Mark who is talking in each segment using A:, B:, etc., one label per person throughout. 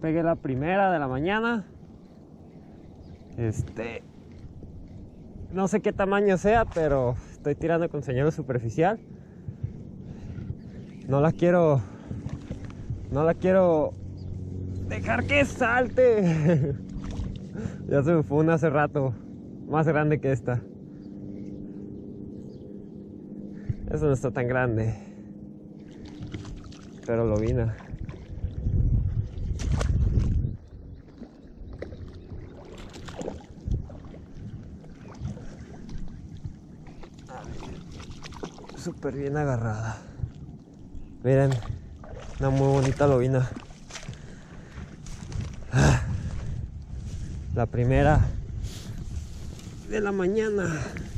A: pegué la primera de la mañana. No sé qué tamaño sea, pero estoy tirando con señuelo superficial. No la quiero dejar que salte. Ya se me fue una hace rato, más grande que esta. Eso no está tan grande, pero lobina. Súper bien agarrada. Miren, una muy bonita lobina. La primera de la mañana.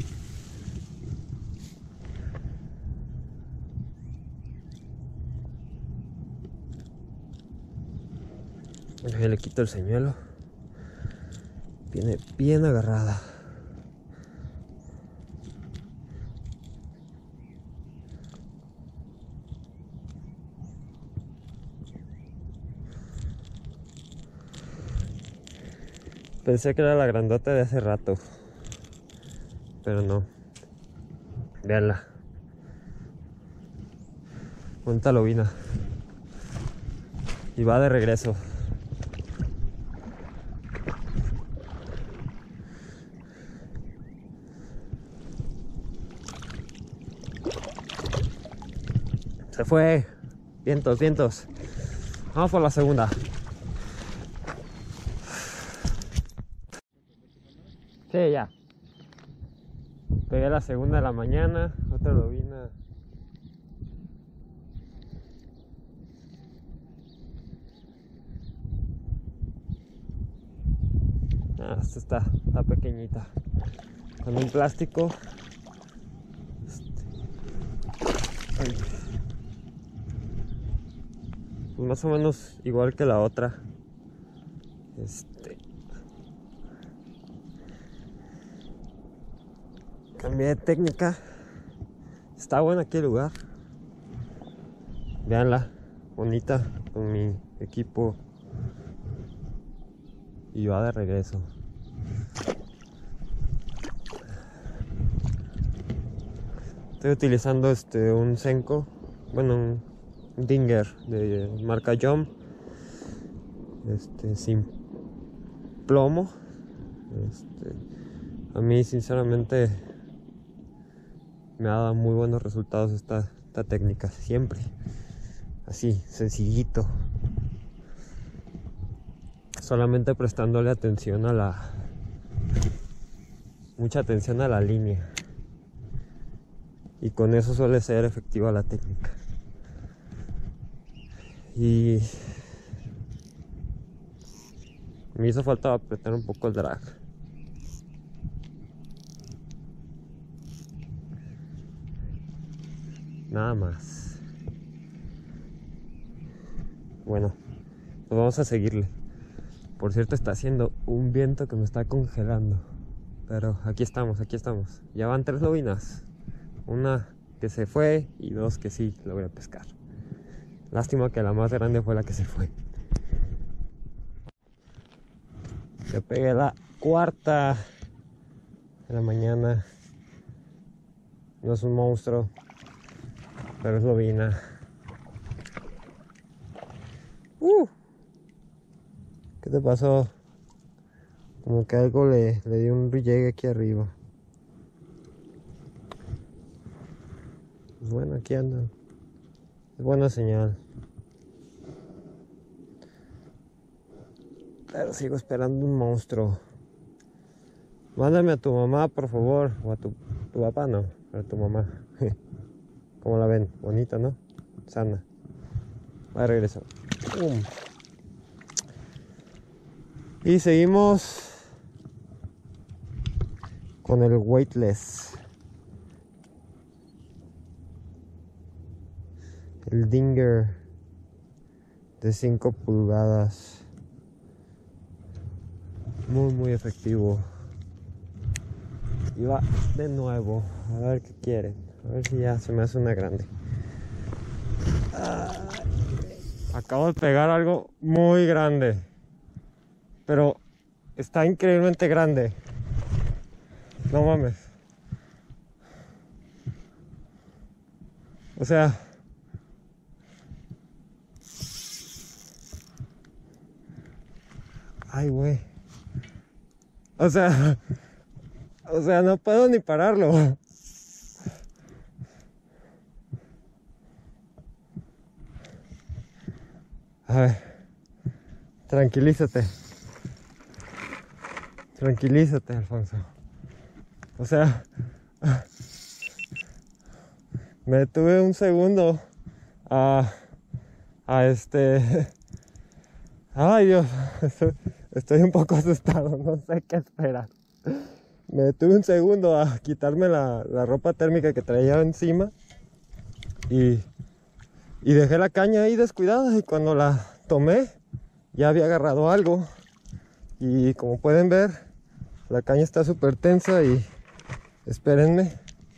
A: Le quito el señuelo. Viene bien agarrada. Pensé que era la grandota de hace rato, pero no. Veanla. Bonita lobina. Y va de regreso. Se fue. Vientos, vientos. Vamos por la segunda. Sí, ya. Pegué la segunda de la mañana. Otra lobina. Esta está pequeñita. Con un plástico. Ay. Pues más o menos igual que la otra. Cambié de técnica. Está bueno aquí el lugar. Veanla, bonita con mi equipo. Y va de regreso. Estoy utilizando un Senko, bueno, un Dinger de marca Jump, sin plomo. A mí sinceramente me ha dado muy buenos resultados esta técnica, siempre así, sencillito, solamente prestándole atención mucha atención a la línea, y con eso suele ser efectiva la técnica. Y me hizo falta apretar un poco el drag. Nada más. Bueno, pues vamos a seguirle. Por cierto, está haciendo un viento que me está congelando. Pero aquí estamos, aquí estamos. Ya van 3 lobinas. Una que se fue y 2 que sí logré pescar. Lástima que la más grande fue la que se fue. Yo pegué la cuarta de la mañana. No es un monstruo, pero es lobina. ¿Qué te pasó? Como que algo le dio un rillegue aquí arriba. Pues bueno, aquí andan. Es buena señal. Pero sigo esperando un monstruo. Mándame a tu mamá, por favor. O a tu papá, no. Pero a tu mamá. ¿Cómo la ven? Bonita, ¿no? Sana. Va de regreso. Y seguimos con el weightless. El Dinger de 5 pulgadas. Muy efectivo. Y va de nuevo. A ver qué quieren. A ver si ya se me hace una grande. Acabo de pegar algo muy grande. Pero está increíblemente grande. No mames. O sea... Ay, güey. O sea, no puedo ni pararlo. A ver, tranquilízate. Tranquilízate, Alfonso. O sea, me detuve un segundo a Ay, Dios, estoy un poco asustado, no sé qué esperar. Me detuve un segundo a quitarme la ropa térmica que traía encima y dejé la caña ahí descuidada, y cuando la tomé ya había agarrado algo, y como pueden ver la caña está súper tensa. Y espérenme.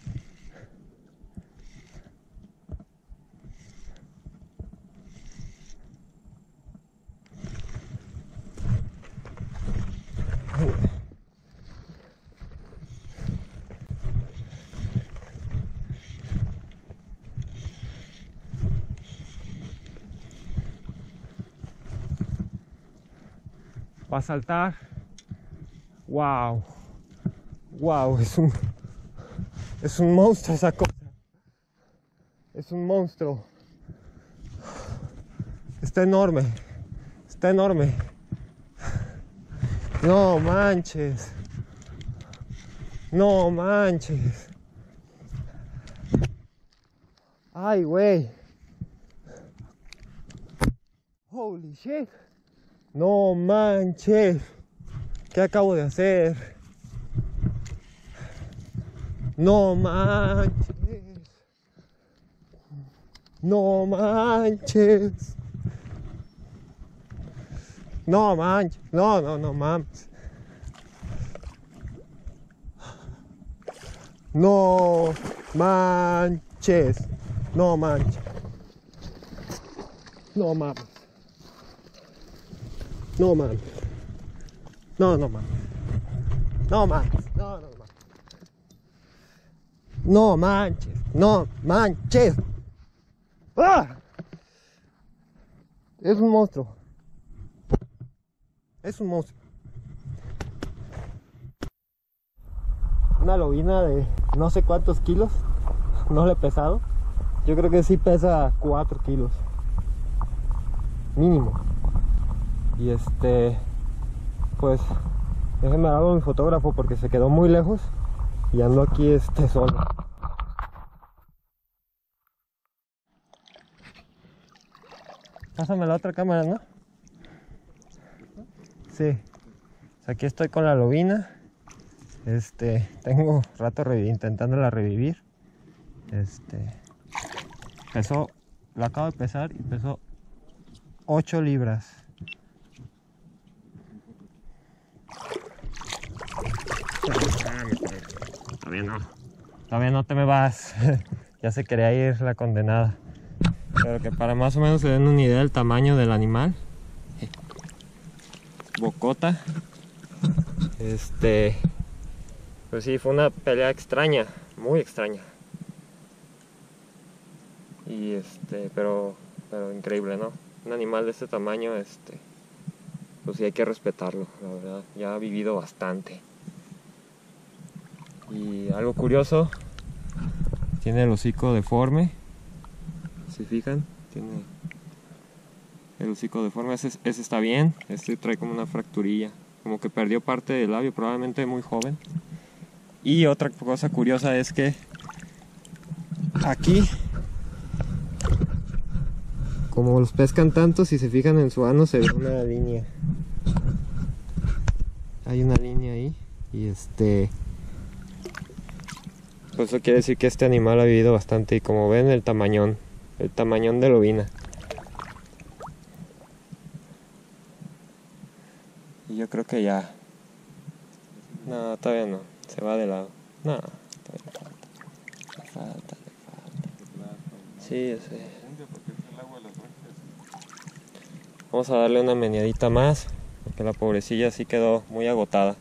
A: Va a saltar. Wow, wow, es un monstruo esa cosa. Es un monstruo. Está enorme. Está enorme. No manches. No manches. Ay, güey. Holy shit. No manches. ¿Qué acabo de hacer? No manches. No manches. No manches. No mames. No manches. No manches. No mames. No mames. No mames. No mames. No mames. No manches. No manches. ¡Ah! Es un monstruo. Es un monstruo. Una lobina de no sé cuántos kilos. No le he pesado. Yo creo que sí pesa 4 kilos. Mínimo. Y pues déjenme hablar a mi fotógrafo porque se quedó muy lejos y ando aquí solo. Pásame la otra cámara, ¿no? Sí. Aquí estoy con la lobina. Tengo rato intentándola revivir. La acabo de pesar y pesó 8 libras. Todavía no te me vas. Ya se quería ir la condenada. Pero que para más o menos se den una idea del tamaño del animal. Bocota. Pues sí, fue una pelea extraña, muy extraña. Y pero increíble, ¿no? Un animal de este tamaño, pues sí hay que respetarlo, la verdad. Ya ha vivido bastante. Y algo curioso, tiene el hocico deforme. ¿Se fijan? Tiene el hocico deforme. Ese está bien. Trae como una fracturilla, como que perdió parte del labio, probablemente muy joven. Y otra cosa curiosa es que aquí, como los pescan tanto, si se fijan en su ano se ve una línea. Hay una línea ahí. Y pues eso quiere decir que este animal ha vivido bastante. Y como ven, el tamañón de lobina. Y yo creo que ya. No, todavía no. Se va de lado. No, todavía le falta. Sí, yo sé. Vamos a darle una meneadita más, porque la pobrecilla sí quedó muy agotada.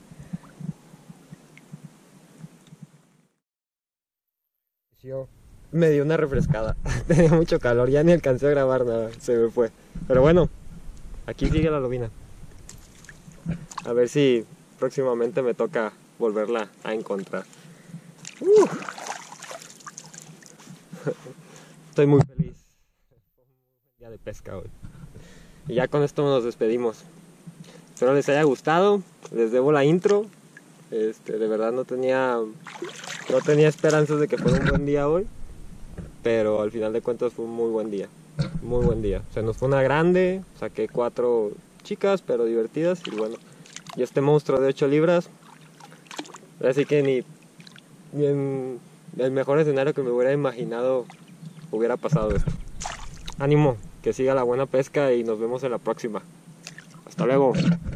A: Me dio una refrescada. Tenía mucho calor, ya ni alcancé a grabar nada, se me fue. Pero bueno, aquí sigue la lobina. A ver si próximamente me toca volverla a encontrar. Estoy muy feliz. Día de pesca hoy. Y ya con esto nos despedimos. Espero les haya gustado. Les debo la intro. De verdad no tenía esperanzas de que fuera un buen día hoy. Pero al final de cuentas fue un muy buen día. Muy buen día. Se nos fue una grande. Saqué 4 chicas, pero divertidas. Y bueno, y este monstruo de 8 libras. Así que ni en el mejor escenario que me hubiera imaginado hubiera pasado esto. Ánimo, que siga la buena pesca y nos vemos en la próxima. Hasta luego.